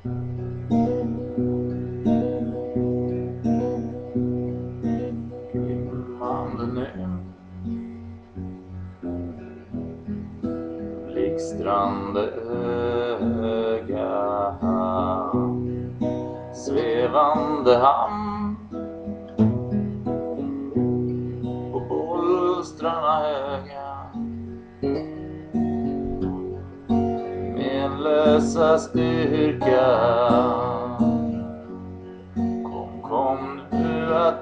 Glimmande nu, blixtrande öga, svävande hamn på bolstrarna höga, menlösa styrka. Kom nu att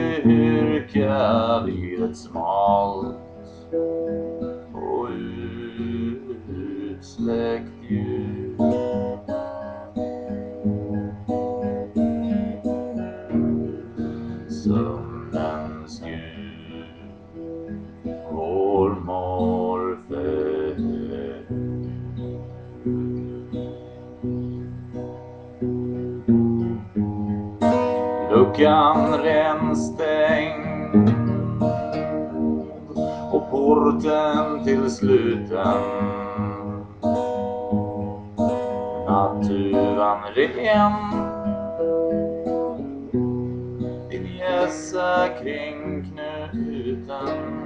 dyrka vid ett smalt och utsläckt ljus. Sömnens gud, vår Morfeus. Luckan renstängd och porten till sluten. Naturen ren, din gässa kring knuten.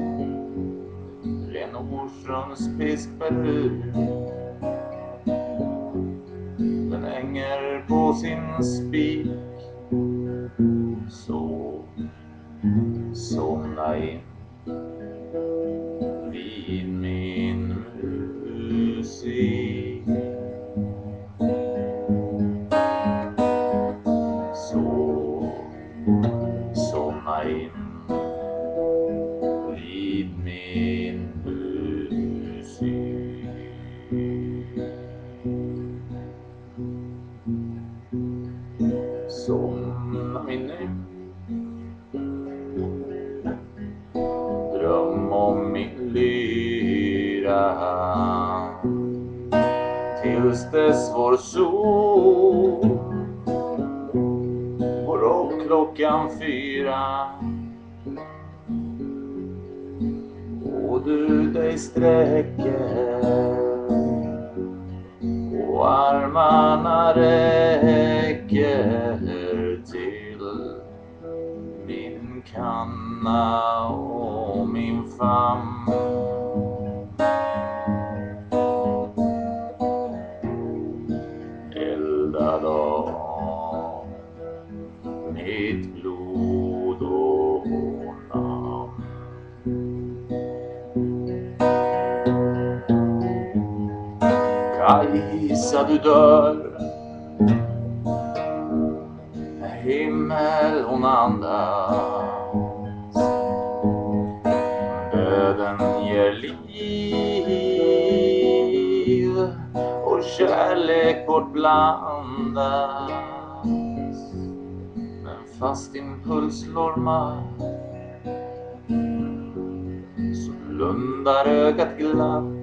Ren Orströms piskperuk, den hänger på sin spik. Somna in vid min musik. Somna in vid min musik. Somna in nu, dröm om min lyra, tills dess vår sol går upp klockan 4 och du dig sträcker och armarna räcker till min kanna och min famn. Eldad av mitt blod och namn. Kajsa, du dör, himmel hon andas. Döden ger liv och kärlek bortblandas. Men fast din puls slår matt, så blundar ögat glatt.